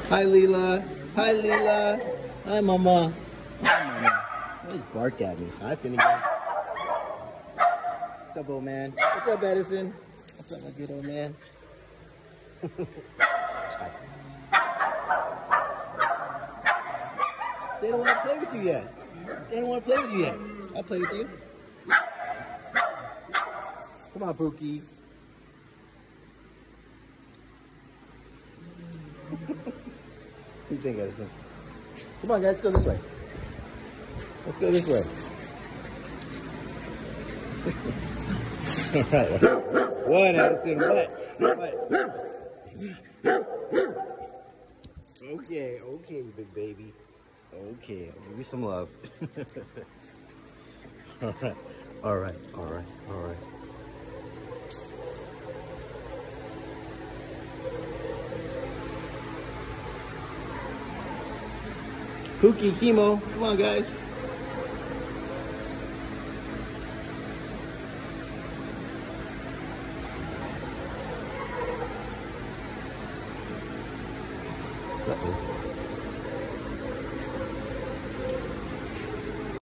Hi, Leela. Hi, Leela. Hi, Mama. Hi, Mama. Always bark at me. Hi, Finnegan. What's up, old man? What's up, Edison? What's up, my good old man? They don't want to play with you yet. They don't want to play with you yet. I'll play with you. Come on, Pookie. What do you think, Edison? Come on, guys, let's go this way. Let's go this way. What, Edison? What? Okay, okay, big baby. Okay, I'll give you some love. All right. Pookie, Chemo, come on, guys. Uh-oh.